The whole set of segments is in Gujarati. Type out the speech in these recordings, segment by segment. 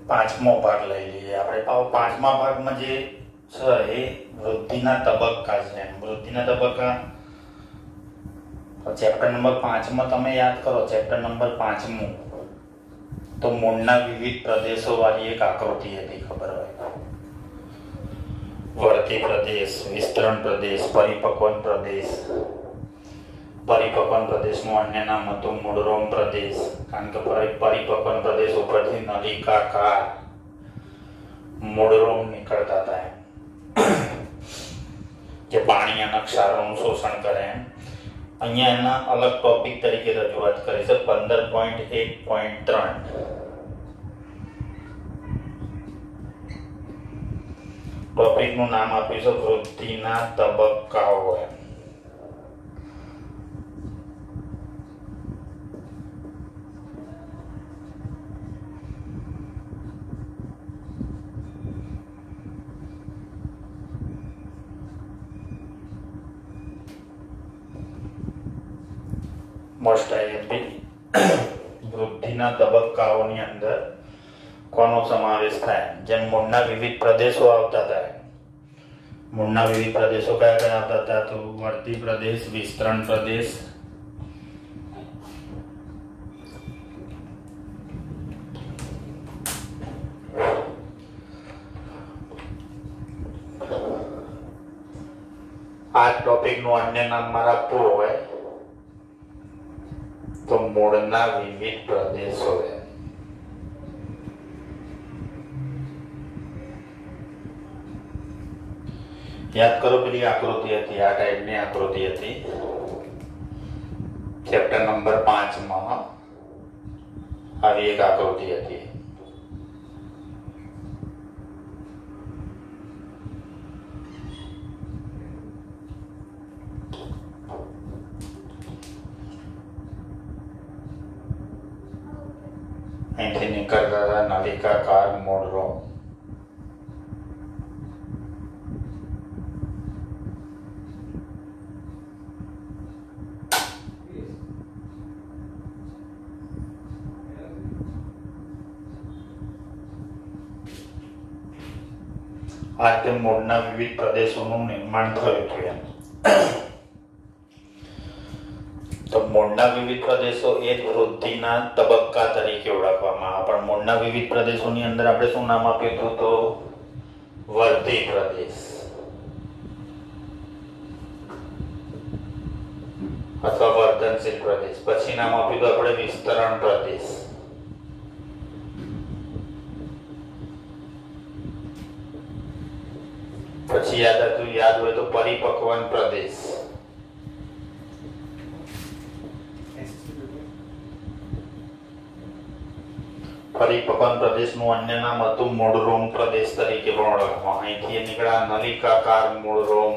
પાંચમો ભાગ લઈ લઈએ આપણે. પાંચમા ભાગમાં જે છે એ વૃદ્ધિના તબક્કા છે. વૃદ્ધિના તબક્કા ચેપ્ટર નંબર 5 માં તમે યાદ કરો, ચેપ્ટર નંબર 5 તો મૂળના વિવિધ પ્રદેશો વાળી એક આકૃતિ હતી, ખબર હોય? વર્તી પ્રદેશ, વિસ્તરણ પ્રદેશ, પરિપક્વન પ્રદેશ. પરિપક્વન પ્રદેશનું અન્ય નામ હતું મૂળરોમ પ્રદેશ, કારણ કે પરિપક્વન પ્રદેશ ઉપરથી નલિકાકાર મૂળરોમ નીકળતા હતા જે પાણી અને ક્ષારોનું શોષણ કરે. અહીંયા એના અલગ ટોપિક તરીકે રજૂઆત કરી છે 15.1.3. ટોપિકનું નામ આપ્યું છે વૃદ્ધિના તબક્કાઓ. મોસ્ટ આઈએમપી વૃદ્ધિના તબક્કાઓની અંદર કોનો સમાવેશ થાય? જેમ મૂળના વિવિધ પ્રદેશો આવતા હતા. મૂળના વિવિધ પ્રદેશો કયા કયા આવતા હતા? તો વર્તી પ્રદેશ, વિસ્તરણ પ્રદેશ, આ ટોપિકનું અન્ય નામ મારા આપવું હોય તો મૂળના વિવિધ પ્રદેશો. યાદ કરો, પેલી આકૃતિ હતી, આ ટાઈપની આકૃતિ હતી ચેપ્ટર નંબર 5 માં. આવી એક આકૃતિ હતી. અહીંથી નીકળતા હતા નલિકાકાર મૂળરોમ. આ રીતે મૂળના વિવિધ પ્રદેશોનું નિર્માણ થયું હતું. તો મૂળના વિવિધ પ્રદેશો એ જ વૃદ્ધિના તબક્કા તરીકે ઓળખવામાં આવે. પણ મૂળના વિવિધ પ્રદેશોની અંદર આપણે શું નામ આપ્યું હતું? તો વર્તી પ્રદેશ અથવા વર્ધનશીલ પ્રદેશ. પછી નામ આપ્યું હતું આપણે વિસ્તરણ પ્રદેશ. પછી યાદ હોય તો પરિપક્વન પ્રદેશ. પરિપક્વન પ્રદેશનું અન્ય નામ હતું મૂળરોમ પ્રદેશ તરીકે પણ ઓળખવામાં. અહીંથી નીકળ્યા નલિકાકાર મૂળરોમ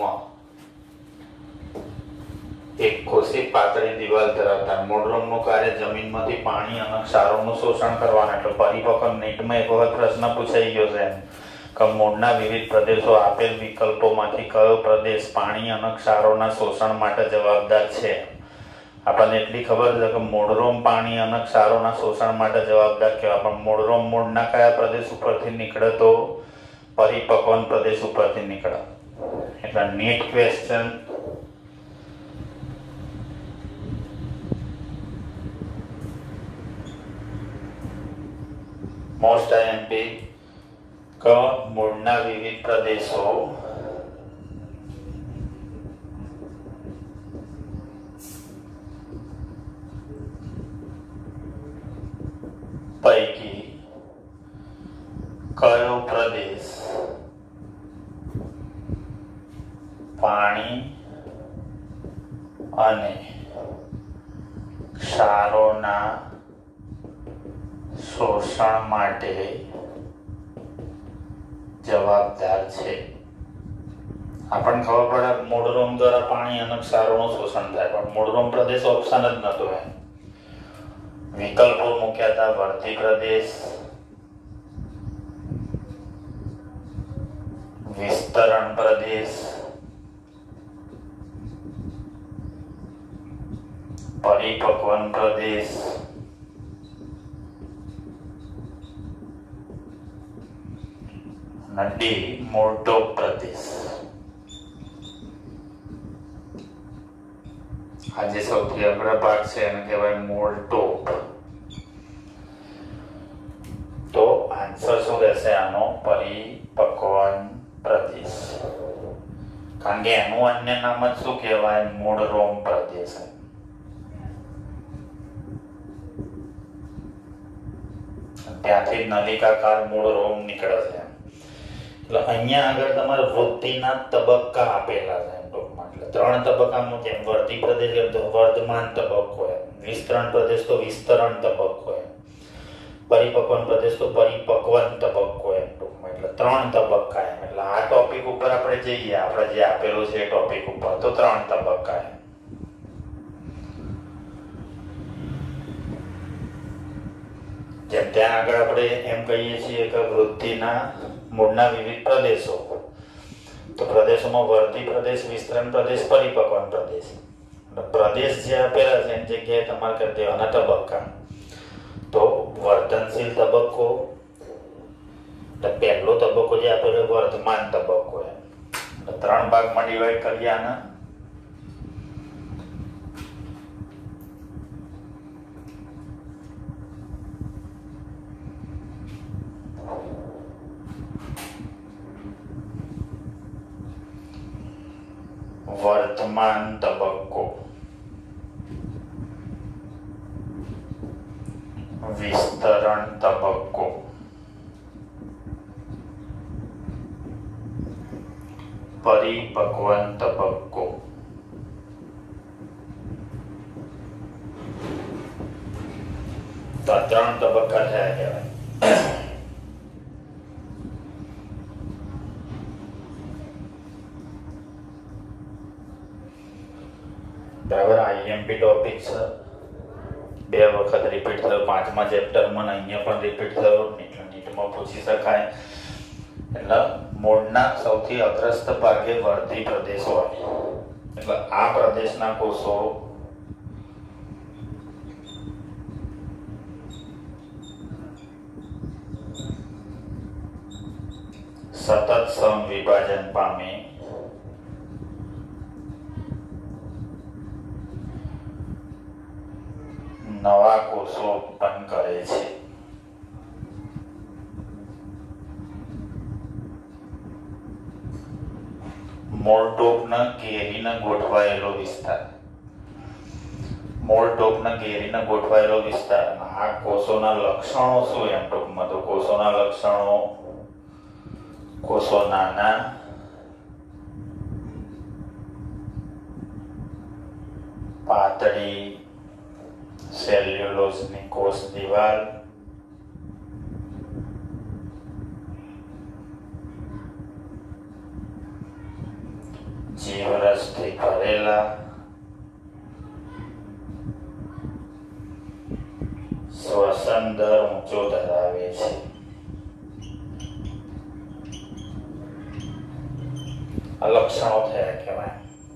એક કોષી પાતળી દિવાલ ધરાવતા. મૂળરોમનું કાર્ય જમીનમાંથી પાણી અને ક્ષારોનું શોષણ કરવાનું. એટલે પરિપક્વન નીટમાં એક વખત પ્રશ્ન પૂછાઈ ગયો છે કે મૂળના વિવિધ પ્રદેશો આપેલ વિકલ્પોમાંથી કયો પ્રદેશ પાણી અને ક્ષારોના શોષણ માટે જવાબદાર છે? આપણને એટલી ખબર છે કે મૂળરોમ પાણી અને ક્ષારોના શોષણ માટે જવાબદાર કહેવાય. પણ મૂળરોમ મૂળના કયા પ્રદેશ ઉપરથી નીકળે? તો પરિપક્વન પ્રદેશ ઉપરથી નીકળે. એટલે નીટ ક્વેશ્ચન મોસ્ટ આઈએમપી કે મૂળના વિવિધ પ્રદેશો પૈકી કયો પ્રદેશ પાણી અને ક્ષારોના શોષણ માટે જવાબદાર છે? આપણને ખબર પડે મૂળરોમ દ્વારા પાણી અને ક્ષારોનું શોષણ થાય, પણ મૂળરોમ પ્રદેશ ઓપ્શન જ નતો. વિકલ્પો મૂક્યા હતા વર્તી પ્રદેશ, વિસ્તરણ પ્રદેશ, પરિપક્વન પ્રદેશ અને ડી મૂળટોપ પ્રદેશ. આ જે સૌથી અગ્ર ભાગ છે એને કહેવાય મૂળટોપ. તો આન્સર શું રહેશે આનો? પરિપક્વન પ્રદેશ. કારણ કે એનું અન્ય નામ જ શું કહેવાય? મૂળરોમ પ્રદેશ. ત્યાંથી નલિકાકાર મૂળરોમ નીકળે છે. એટલે અહીંયા આગળ તમારે વૃદ્ધિના તબક્કા આપેલા છે ટૂંકમાં. એટલે 3 તબક્કામાં જેમ વૃદ્ધિ પ્રદેશ તો વર્ધમાન તબક્કો એમ, વિસ્તરણ પ્રદેશ તો વિસ્તરણ તબક્કો એમ, પરિપક્વન પ્રદેશ તો પરિપક્વન તબક્કો એમ ટૂંકમાં. એટલે 3 તબક્કા એમ. એટલે આ ટોપિક ઉપર આપણે જઈએ, આપણે જે આપેલું છે એ ટોપિક ઉપર તો 3 તબક્કા એમ. જેમ ત્યાં આગળ આપણે એમ કહીએ છીએ કે વૃદ્ધિના મૂળના વિવિધ પ્રદેશો, તો પ્રદેશોમાં વૃદ્ધિ પ્રદેશ, વિસ્તરણ પ્રદેશ, પરિપક્વન પ્રદેશ. પ્રદેશ જે આપેલા છે એની જગ્યાએ તમારે કરી દેવાના તબક્કા. તો વર્ધનશીલ તબક્કો, પહેલો તબક્કો જે આપેલો વર્ધમાન તબક્કો એમ. 3 ભાગમાં ડિવાઈડ કરીએ આના. વર્તમાન તબક્કો, વિસ્તરણ તબક્કો, પરિપક્વન તબક્કો. તો 3 તબક્કા થયા કહેવાય. બરાબર. આઈએમપી ટોપિક છે, 2 વખત રિપીટ થયો, 5મા ચેપ્ટરમાં અહીંયા પણ રિપીટ થયો, એટલે નીટમાં પૂછી શકાય. એટલે મૂળના સૌથી અગ્રસ્ત ભાગે વર્ધી પ્રદેશ હોય. એટલે આ પ્રદેશના કોષો સતત સમવિભાજન પામે નવા કોષો ઉત્પન્ન કરે છે. મૂળટોપના ઘેરીને ગોઠવાયેલો વિસ્તાર. મૂળટોપના ઘેરીને ગોઠવાયેલો વિસ્તાર. આ કોષોના લક્ષણો શું એમ ટૂંકમાં? તો કોષોના લક્ષણો: કોષો નાના, પાતળી સેલ્યુલોઝની કોષ દિવાલ, જીવરસથી ભરેલા, શ્વસન દર ઊંચો ધરાવે છે. આ લક્ષણો થયા કહેવાય.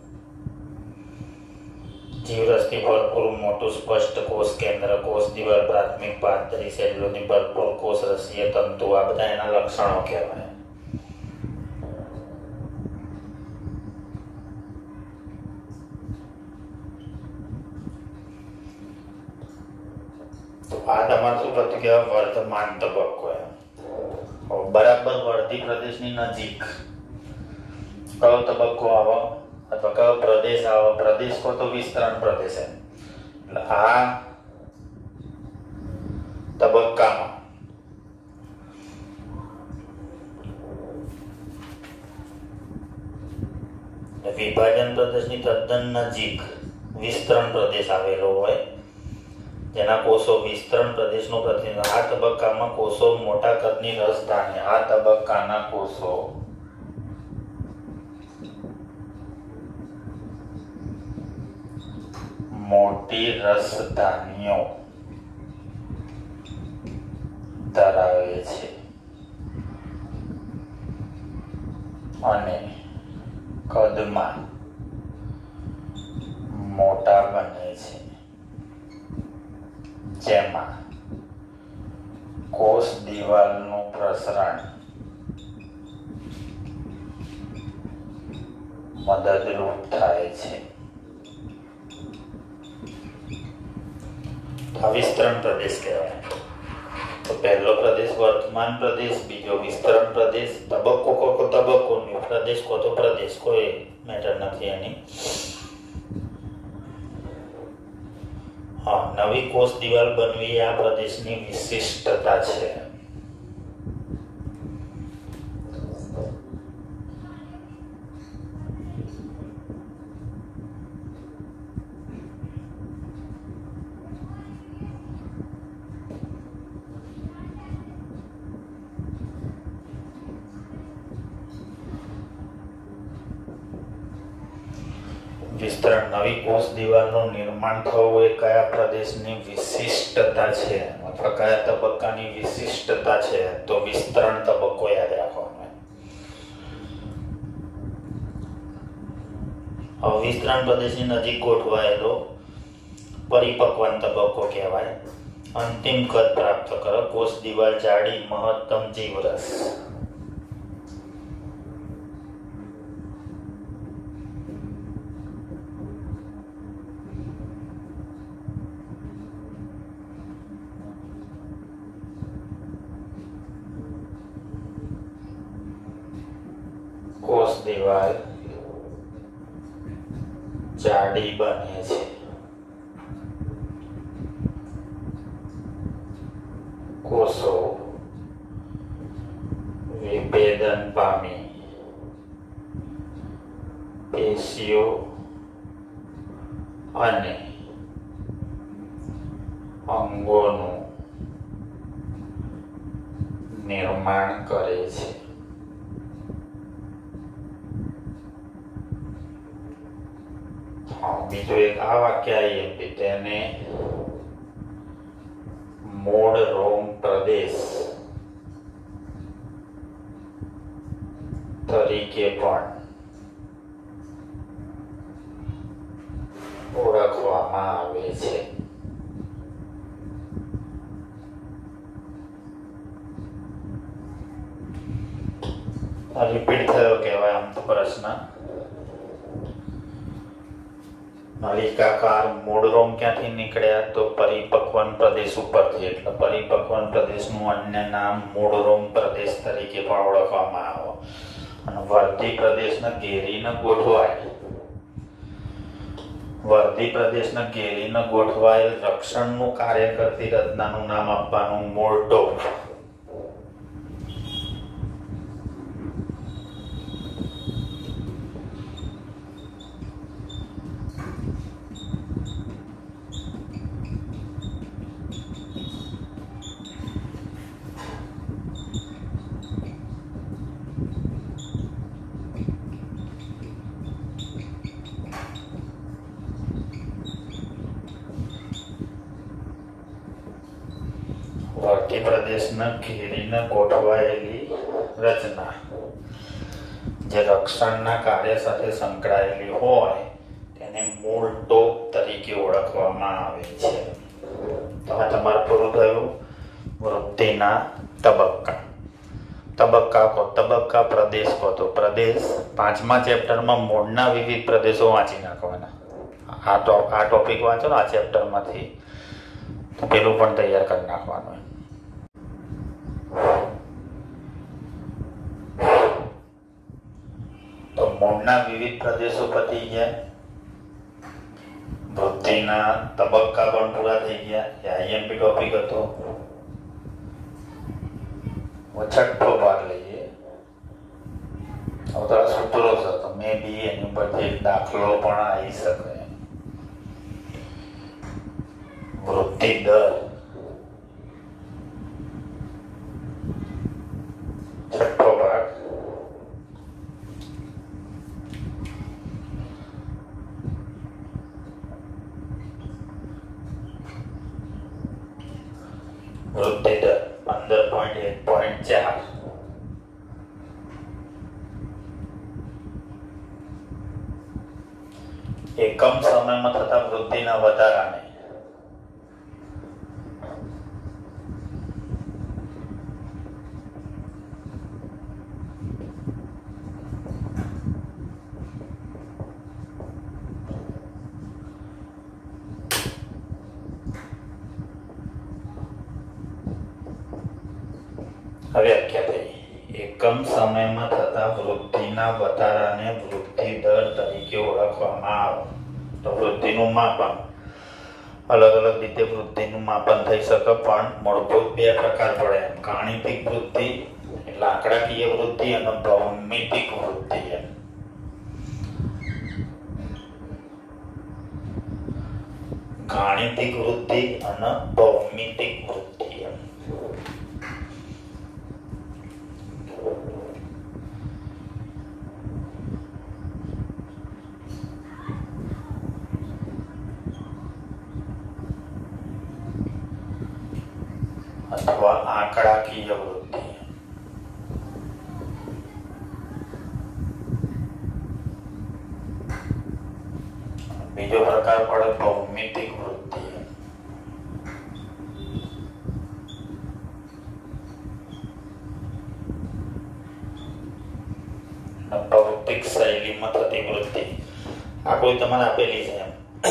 જીવરસથી ભરપૂર મોટું સ્પષ્ટ કોષ કેન્દ્ર, કોષ દિવાલ, પ્રાથમિક પાતળી સેલ્યુલોઝની ભરપૂર કોષ રસીય તંતુ, આ બધા એના લક્ષણો કહેવાય. આ તમારે શું કરતું કહેવાય? વર્ધમાન તબક્કો એમ. બરાબર વર્ધી પ્રદેશની નજીક કયો તબક્કો આવે અથવા કયો પ્રદેશ આવે? પ્રદેશ કો તો વિસ્તરણ પ્રદેશ એમ. એટલે આ તબક્કામાં વિભાજન પ્રદેશની તદ્દન નજીક વિસ્તરણ પ્રદેશ આવેલો હોય, જેના કોષો વિસ્તરણ પ્રદેશનું પ્રતિનિધિત્વ. આ તબક્કામાં કોષો મોટા કદની રસધાની. આ તબક્કાના કોષો મોટી રસધાનીઓ ધરાવે છે અને કદમાં મોટા બને છે, જેમાં કોષ દિવાલનું પ્રસરણ મદદરૂપ થાય છે. આ વિસ્તરણ પ્રદેશ કહેવાય. તો પહેલો પ્રદેશ વર્તમાન પ્રદેશ, બીજો વિસ્તરણ પ્રદેશ, તબક્કો કો તબક્કો, પ્રદેશ કો તો પ્રદેશ, કોઈ મેટર નથી એની. હા, નવી કોષ દિવાલ બનવી આ પ્રદેશની વિશિષ્ટતા છે. વિસ્તરણ નવી કોષ દિવાલનું નિર્માણ થવું એ કયા પ્રદેશની વિશિષ્ટતા છે અથવા કયા તબક્કાની વિશિષ્ટતા છે? તો વિસ્તરણ તબક્કો યાદ રાખવાનો. વિસ્તરણ પ્રદેશની નજીક ગોઠવાયેલો પરિપક્વન તબક્કો કહેવાય. અંતિમ કદ પ્રાપ્ત કરો કોષ દિવાલ જાડી, મહત્તમ જીવરસ. કોષ દિવાલ જાડી બને છે. કોષો વિભેદન પામી પેશીઓ અને અંગોનું નિર્માણ કરે છે. બીજું એક આ વાક્ય આવીએ તેને મૂળ રોમ પ્રદેશ તરીકે પણ ઓળખવામાં આવે છે. રિપીટ થયો કહેવાય આમ તો પ્રશ્ન. નલિકાકાર મૂળરોમ ક્યાંથી નીકળ્યા? તો પરિપક્વન પ્રદેશ ઉપરથી. એટલે પરિપક્વન પ્રદેશનું અન્ય નામ મૂળરોમ પ્રદેશ તરીકે પણ ઓળખવામાં આવે. અને વર્ધી પ્રદેશને ઘેરીને ગોઠવાયેલ રક્ષણનું કાર્ય કરતી રચનાનું નામ આપવાનું મોર્ટો. વર્ધી પ્રદેશને ઘેરીને ગોઠવાયેલી રચના જે રક્ષણના કાર્ય સાથે સંકળાયેલી હોય તેને મૂળ ટોપ તરીકે ઓળખવામાં આવે છે. તો આ તમારું પૂરું થયું વૃદ્ધિના તબક્કા પ્રદેશ કહો તો પ્રદેશ. 5મા ચેપ્ટરમાં મૂળના વિવિધ પ્રદેશો વાંચી નાખવાના. આ ટોપિક વાંચો ને આ ચેપ્ટરમાંથી, પેલું પણ તૈયાર કરી નાખવાનું. તો મૂળના વિવિધ પ્રદેશો પતી ગયા, વૃદ્ધિના તબક્કા પણ પૂરા થઈ ગયા. આઈએમપી ટોપિક હતો. છઠ્ઠો ભાગ લઈએ. હવે તારા સૂત્રો છે તો મે બી એની ઉપરથી એક દાખલો પણ આવી શકે. વૃદ્ધિ દર છઠ્ઠો ભાગ. વૃદ્ધિ દર 15.1.4. એકમ સમયમાં થતા વૃદ્ધિના વધારાને વ્યાખ્યા થઈ. એકમ સમયમાં થતા વૃદ્ધિના વધારાને વૃદ્ધિ દર તરીકે ઓળખવામાં આવે. તો વૃદ્ધિનું માપન અલગ અલગ રીતે વૃદ્ધિનું માપન થઈ શકે, પણ મૂળભૂત બે પ્રકાર પડે. ગાણિતિક વૃદ્ધિ એટલે આંકડાકીય વૃદ્ધિ અને ભૌમિતિક વૃદ્ધિ. ગાણિતિક વૃદ્ધિ અને ભૌમિતિક વૃદ્ધિ. અથવા આંકડાકીય વૃદ્ધિ. બીજો પ્રકાર પડે ભૌમિતિક વૃદ્ધિ. ભૌતિક શૈલીમાં થતી વૃદ્ધિ. આ કોઈ તમારે આપેલી છે.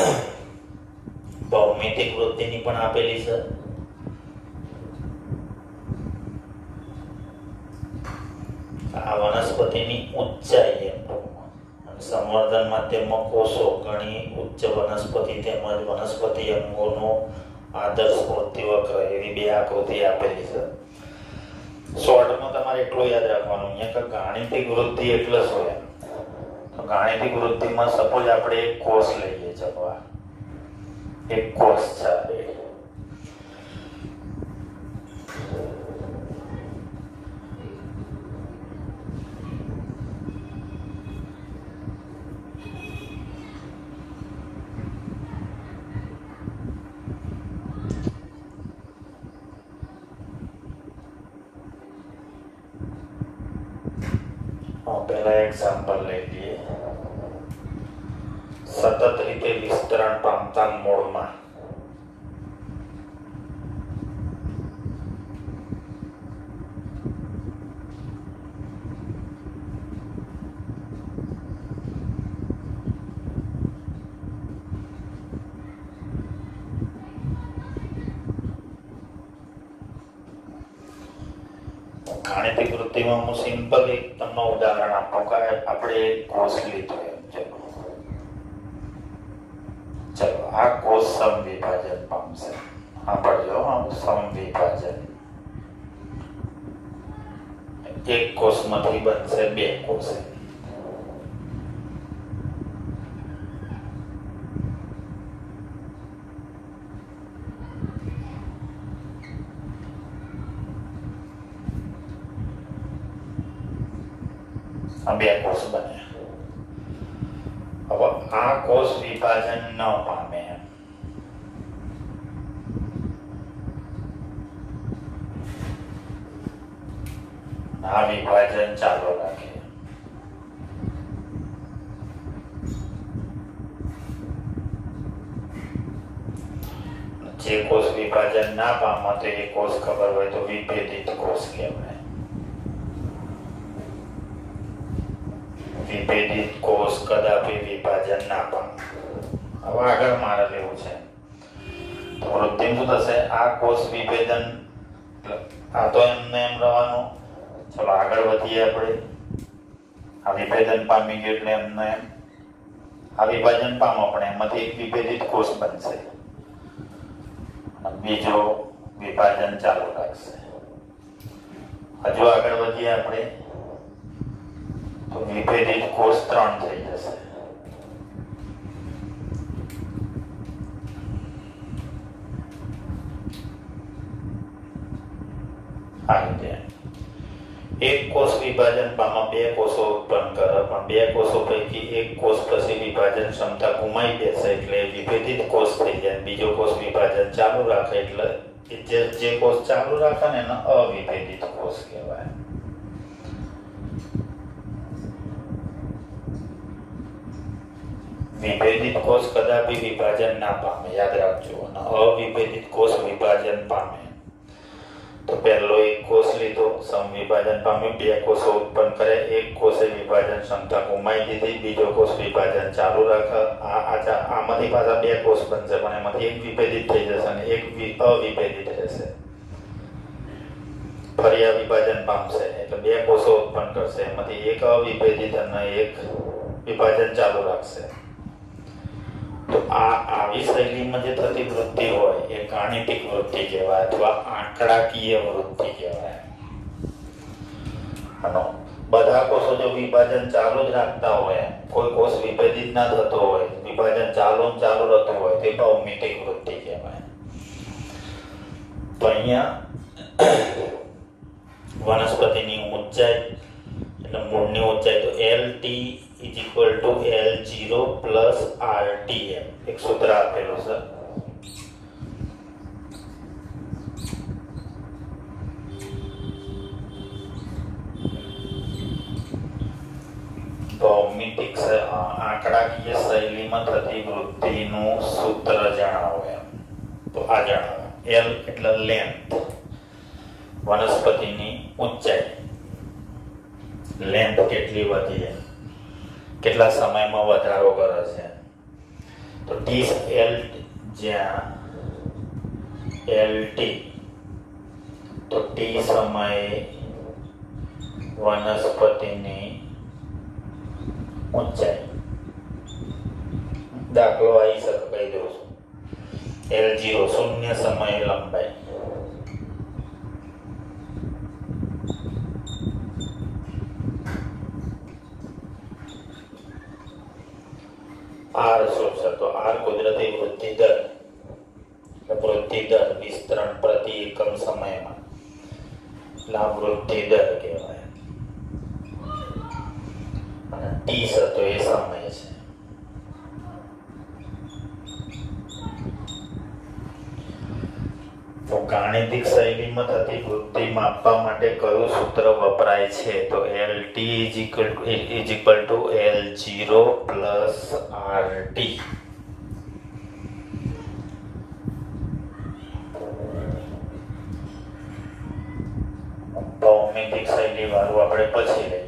ભૌમિતિક વૃદ્ધિની પણ આપેલી છે. આ વનસ્પતિની ઊંચાઈ સંવર્ધન માધ્યમમાં કોષો ઘણી ઉચ્ચ વનસ્પતિ તેમજ વનસ્પતિ અંગોનો આદર્શ વૃદ્ધિવક્ર એવી બે આકૃતિ આપેલી છે. શોર્ટમાં તમારે એટલું યાદ રાખવાનું અહીંયા કે ગાણિતિક વૃદ્ધિ એટલે શું? તો ગાણિતિક વૃદ્ધિમાં સપોઝ આપણે એક કોષ લઈએ. ચલો એક કોષ છે. પહેલા એક્ઝામ્પલ લઈ લઈએ. સતત રીતે વિસ્તરણ પામતા મૂળમાં ગાણિતિક વૃદ્ધિમાં હું સિમ્પલ એક તમને ઉદાહરણ આપું કે આપણે કોષ લીધો. ચલો આ કોષ સમવિભાજન પામશે. સાંભળજો, સમવિભાજન. એક કોષમાંથી બનશે બે કોષ. બે કોષ બને. હવે આ કોષ વિભાજન ન પામે. આ વિભાજન ચાલુ રાખે. જે કોષ વિભાજન ના પામે તો એ કોષ ખબર હોય તો વિભેદિત કોષ કહેવાય. વિભેદિત કોષ કદાપી વિભાજન ના પામે. હવે આગળ મારે લેવું છે તો વૃદ્ધિ શું થશે? આ કોષ વિભેદન, આ તો એમને એમ રહેવાનું. ચલો આગળ વધીએ આપણે. આ વિભેદન પામી ગયું એટલે એમને આ વિભાજન પામો પણ એમાંથી એક વિભેદિત કોષ બનશે, બીજો વિભાજન ચાલુ રાખશે. હજુ આગળ વધીએ આપણે તો વિભેદિત કોષ 3 થઈ જશે. આ રીતે એક કોષ વિભાજન પામા બે કોષો ઉત્પન્ન કરે, પણ બે કોષો પૈકી એક કોષ પછી વિભાજન ક્ષમતા ગુમાઈ જશે એટલે વિભેદિત કોષ થઈ જાય. બીજો કોષ વિભાજન ચાલુ રાખે એટલે જે કોષ ચાલુ રાખે ને એને અવિભેદિત કોષ કહેવાય. વિભેદિત કોષ કદાપી વિભાજન ના પામે, યાદ રાખજો. અને અવિભેદિત કોષ વિભાજન પામે. તો પહેલો એક કોષ લીધો, સમવિભાજન પામ્યો, બે કોષો ઉત્પન્ન કરે, એક કોષે વિભાજન ક્ષમતા ગુમાવી દીધી, બીજો કોષ વિભાજન ચાલુ રાખે. આમાંથી પાછા બે કોષ બનશે પણ એમાંથી એક વિભેદિત થઈ જશે અને એક અવિભેદિત રહેશે. ફરી આ વિભાજન પામશે એટલે બે કોષો ઉત્પન્ન કરશે, એમાંથી એક અવિભેદિત અને એક વિભાજન ચાલુ રાખશે. તો આવી શૈલીમાં જે થતી વૃદ્ધિ હોય એ ગાણિતિક વૃદ્ધિ કહેવાય અથવા આંકડાકીય વૃદ્ધિ કહેવાય. અને બધા કોષો જો વિભાજન ચાલુ જ રાખતા હોય, કોઈ કોષ વિભેદિત ના થતો હોય, વિભાજન ચાલુ રહેતું હોય, તે ભૌમિતિક વૃદ્ધિ કહેવાય. તો અહીંયા વનસ્પતિની ઊંચાઈ એટલે મૂળની ઊંચાઈ તો LT is equal to L0 plus RTM એક સૂત્ર આપેલું છે. ભૌમિતિક આંકડાકીય શૈલીમાં થતી વૃદ્ધિનું સૂત્ર જણાવો. તો આ જણાવો. L એટલે લેન્થ, વનસ્પતિની ઊંચાઈ, લેન્થ કેટલી વધી, કેટલા સમયમાં વધારો કરે છે. તો T L જ્યાં LT તો T સમયે વનસ્પતિની ઊંચાઈ. દાખલો આવી શકે, કહી દઉં છું. L0 શૂન્ય સમયે લંબાઈ, R શું છે? તો R કુદરતી વૃદ્ધિ દર, વૃદ્ધિ દર વિસ્તરણ પ્રતિ એકમ સમયમાં, એટલે આ વૃદ્ધિ દર કહેવાય. અને T છે તો એ સમય છે. તો ગાણિતિક શૈલીમાં થતી વૃદ્ધિ માપવા માટે કયું સૂત્ર વપરાય છે? તો LT is equal to L0 plus RT. ભૌમિતિક શૈલી વાળું આપણે પછી લઈએ.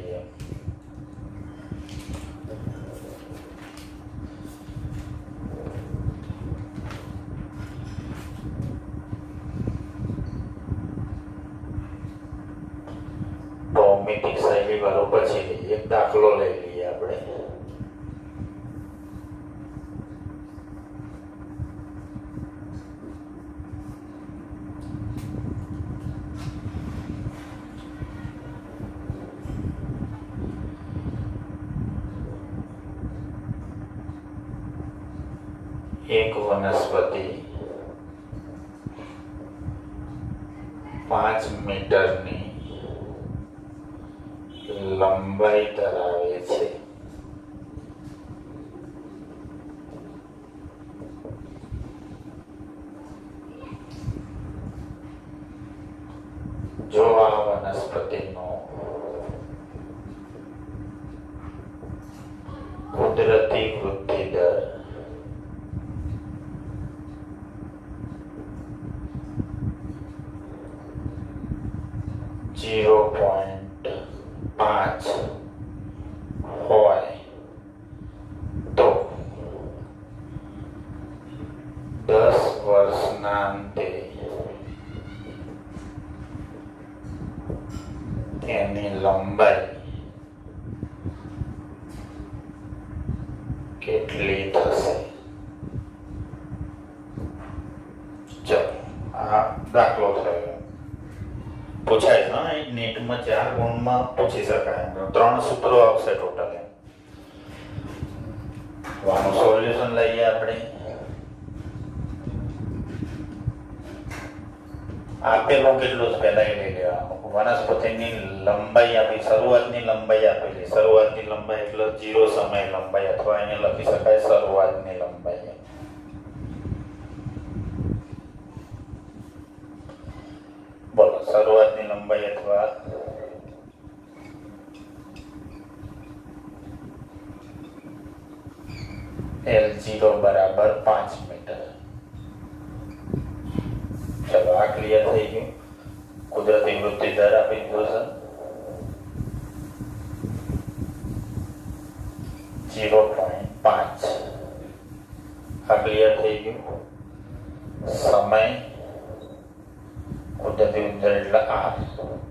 ભૌમિતિક શૈલી વાળું પછી લઈએ. એક દાખલો લઈ લઈએ આપણે. એક વનસ્પતિ 5 મીટરની લંબાઈ ધરાવે છે. જો આ વનસ્પતિનો કુદરતી વૃદ્ધિ દર 0.5 હોય તો 10 વર્ષના અંતે તેની લંબાઈ કેટલી થશે? ચલો, આ દાખલો થયો. પૂછાય છે નેટમાં 4 ગુણમાં પૂછી શકાય. 3 સૂત્રો આવશે ટોટલ. આનું સોલ્યુશન લઈએ આપણે. આપેલું કેટલું છે પહેલા એ લઈ લેવાનું. વનસ્પતિની લંબાઈ આપી, શરૂઆતની લંબાઈ આપેલી. શરૂઆતની લંબાઈ એટલે 0 સમય લંબાઈ, અથવા એને લખી શકાય શરૂઆતની લંબાઈ. બોલો, શરૂઆતની લંબાઈ અથવા L0 બરાબર 5 મીટર. ચલો, આ ક્લિયર થઈ ગયું. કુદરતી વૃદ્ધિ દર આપી દીધો છે 0.5. આ ક્લિયર થઈ ગયું. સમય કુદરતી વૃદ્ધિ દર એટલે R.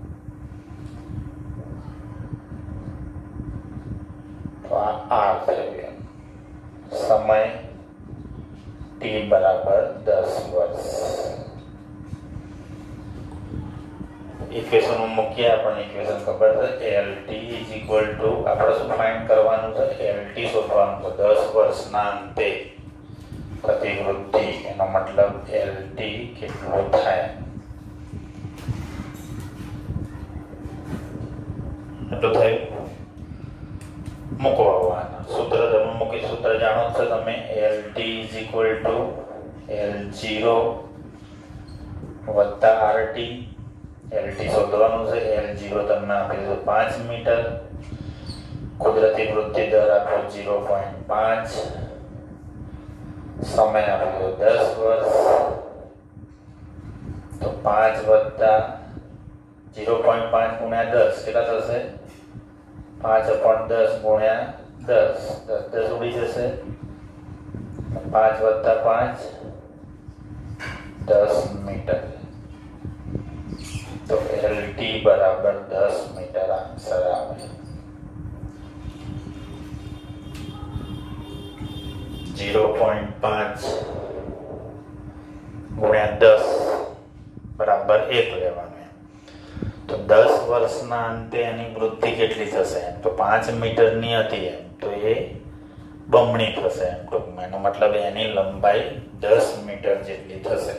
તો આ આર થયું એમ. સમય ટી બરાબર 10 વર્ષ. ઇક્વેશન મૂકીએ. આપણને ઇક્વેશન ખબર છે LT ઇઝ ઇક્વલ ટુ આપણે શું ફાઇન્ડ કરવાનું છે? LT શોધવાનું છે 10 વર્ષના અંતે થતી વૃદ્ધિ. એનો મતલબ LT કેટલું થાય? એટલું થયું. મૂકવાના સૂત્ર તમે મૂકી. સૂત્ર જાણો છો તમે. LT is equal to L0 વત્તા RT. LT શોધવાનું છે. L0 તમને આપી દીધું 5 મીટર. કુદરતી વૃદ્ધિ દર આપો 0.5. સમય આપી દીધો 10 વર્ષ. તો 5 વત્તા 0.5 ગુણ્યા 10 કેટલા થશે? 5/10 ગુણ્યા 10 10 ઉડી જશે. 5 વત્તા 5 10 મીટર. તો LT બરાબર 10 મીટર આન્સર આવે. 0.5 ગુણ્યા 10 બરાબર 1 લેવાનું. તો 10 વર્ષના અંતે એની વૃદ્ધિ કેટલી થશે? એમ તો 5 મીટરની હતી એમ તો એ બમણી થશે એમ ટૂંકમાં. એનો મતલબ એની લંબાઈ 10 મીટર જેટલી થશે.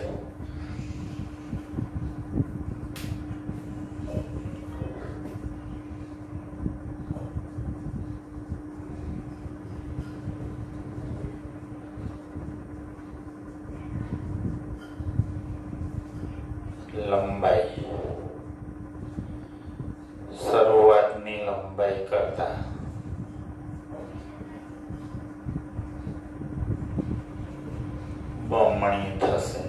લંબાઈ શરૂઆતની લંબાઈ કરતા બમણી થશે.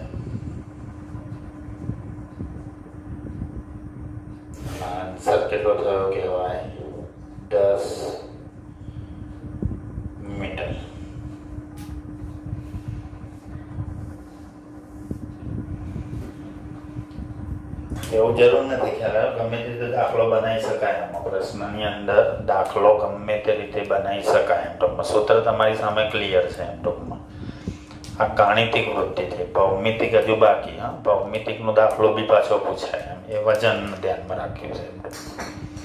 આન્સર કેટલો થયો કહેવાય? 10 મીટર. એવું જરૂર નથી. ખ્યાલ ગમે તે રીતે દાખલો બનાવી શકાય. આમાં પ્રશ્નની અંદર દાખલો ગમે તે રીતે બનાવી શકાય. એમ ટૂંકમાં સૂત્ર તમારી સામે ક્લિયર છે. એમ ટૂંકમાં આ ગાણિતિક વૃત્તિ છે. ભૌમિતિક હજુ બાકી. ભૌમિતિકનો દાખલો બી પાછો પૂછાય. એમ એ વજન ધ્યાનમાં રાખ્યું છે.